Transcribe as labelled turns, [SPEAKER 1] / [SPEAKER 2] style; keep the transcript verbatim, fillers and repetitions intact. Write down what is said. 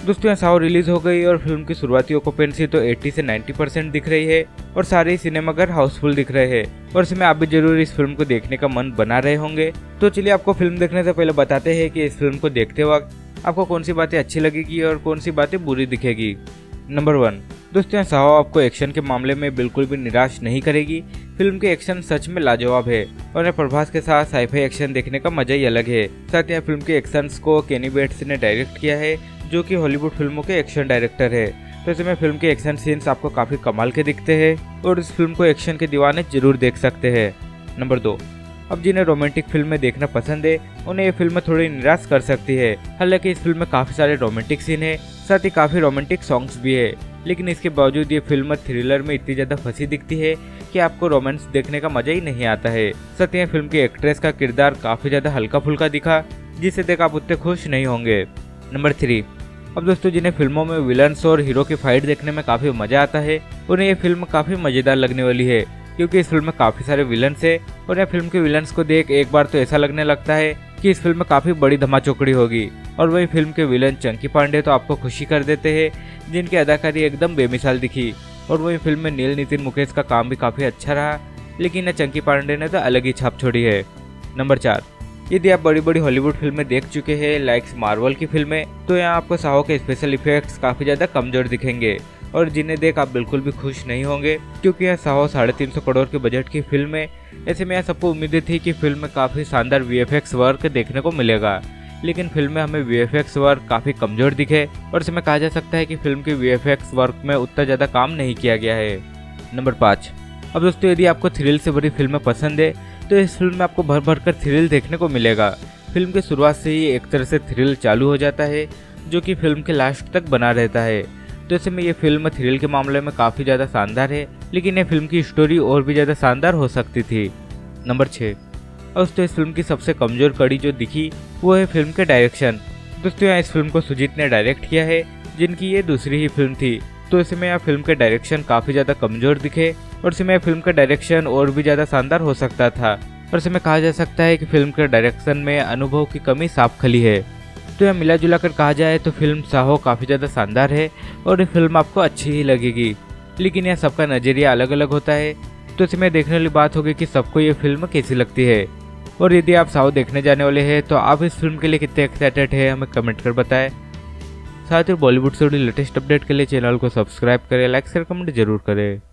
[SPEAKER 1] दोस्तों यहाँ साहो रिलीज हो गई और फिल्म की शुरुआती ऑक्यूपेंसी तो अस्सी से नब्बे परसेंट दिख रही है और सारे ही सिनेमाघर हाउसफुल दिख रहे हैं और इसमें आप भी जरूर इस फिल्म को देखने का मन बना रहे होंगे। तो चलिए आपको फिल्म देखने से पहले बताते हैं कि इस फिल्म को देखते वक्त आपको कौन सी बातें अच्छी लगेगी और कौन सी बातें बुरी दिखेगी। नंबर वन, दोस्तों यहाँ साहो आपको एक्शन के मामले में बिल्कुल भी निराश नहीं करेगी। फिल्म के एक्शन सच में लाजवाब है और प्रभास के साथ साईफाई एक्शन देखने का मजा ही अलग है। साथ ही फिल्म के एक्शन को केनी बेट्स ने डायरेक्ट किया है जो कि हॉलीवुड फिल्मों के एक्शन डायरेक्टर है। तो इसमें फिल्म के एक्शन सीन्स आपको काफी कमाल के दिखते हैं और इस फिल्म को एक्शन के दीवाने जरूर देख सकते हैं। नंबर दो, अब जिन्हें रोमांटिक फिल्में देखना पसंद है उन्हें ये फिल्म थोड़ी निराश कर सकती है। हालांकि इस फिल्म में काफी सारे रोमांटिक सीन है, साथ ही काफी रोमांटिक सॉन्ग्स भी है, लेकिन इसके बावजूद ये फिल्म थ्रिलर में इतनी ज्यादा फंसी दिखती है कि आपको रोमांस देखने का मजा ही नहीं आता है। साथ ही फिल्म की एक्ट्रेस का किरदार काफी ज्यादा हल्का फुल्का दिखा, जिसे देख आप उतने खुश नहीं होंगे। नंबर थ्री, अब दोस्तों जिन्हें फिल्मों में विलन्स और हीरो की फाइट देखने में काफी मजा आता है उन्हें ये फिल्म काफी मजेदार लगने वाली है, क्योंकि इस फिल्म में काफी सारे विलन्स है और यह फिल्म के विलन्स को देख एक बार तो ऐसा लगने लगता है कि इस फिल्म में काफी बड़ी धमाचौकड़ी होगी। और वही फिल्म के विलन चंकी पांडे तो आपको खुशी कर देते हैं, जिनकी अदाकारी एकदम बेमिसाल दिखी। और वही फिल्म में नील नितिन मुकेश का काम भी काफी अच्छा रहा, लेकिन चंकी पांडे ने तो अलग ही छाप छोड़ी है। नंबर चार, यदि आप बड़ी बड़ी हॉलीवुड फिल्में देख चुके हैं लाइक मार्वल की फिल्में, तो यहाँ आपको साहो के स्पेशल इफेक्ट्स काफी ज्यादा कमजोर दिखेंगे और जिन्हें देख आप बिल्कुल भी खुश नहीं होंगे, क्योंकि यह साहो साढ़े तीन सौ करोड़ के बजट की फिल्म है। ऐसे में यह सबको उम्मीदें थी कि फिल्म में काफी शानदार वीएफएक्स वर्क देखने को मिलेगा, लेकिन फिल्म में हमें वीएफएक्स वर्क काफी कमजोर दिखे और इसमें कहा जा सकता है कि फिल्म के वीएफएक्स वर्क में उतना ज्यादा काम नहीं किया गया है। नंबर पाँच, अब दोस्तों यदि आपको थ्रिल से भरी फिल्में पसंद है तो इस फिल्म में आपको भर भर कर थ्रिल देखने को मिलेगा। फिल्म की शुरुआत से ही एक तरह से थ्रिल चालू हो जाता है जो कि फिल्म के लास्ट तक बना रहता है। तो ऐसे में ये फिल्म थ्रिल के मामले में काफी ज्यादा शानदार है, लेकिन ये फिल्म की स्टोरी और भी ज्यादा शानदार हो सकती थी। नंबर छः, दोस्तों इस फिल्म की सबसे कमजोर कड़ी जो दिखी वो है फिल्म के डायरेक्शन। दोस्तों यहाँ इस फिल्म को सुजीत ने डायरेक्ट किया है, जिनकी ये दूसरी ही फिल्म थी। तो इसमें यह फिल्म के डायरेक्शन काफी ज्यादा कमजोर दिखे और इसमें फिल्म का डायरेक्शन और भी ज्यादा शानदार हो सकता था। और इसमें कहा जा सकता है कि फिल्म के डायरेक्शन में अनुभव की कमी साफ खली है। तो यह मिला जुला कर कहा जाए तो फिल्म साहो काफी ज्यादा शानदार है और ये फिल्म आपको अच्छी ही लगेगी, लेकिन यह सबका नजरिया अलग अलग होता है। तो इसमें देखने वाली बात होगी कि सबको ये फिल्म कैसी लगती है। और यदि आप साहो देखने जाने वाले हैं तो आप इस फिल्म के लिए कितने एक्साइटेड है हमें कमेंट कर बताएं। साथ ही बॉलीवुड से जुड़ी लेटेस्ट अपडेट के लिए चैनल को सब्सक्राइब करें, लाइक शेयर कमेंट जरूर करें।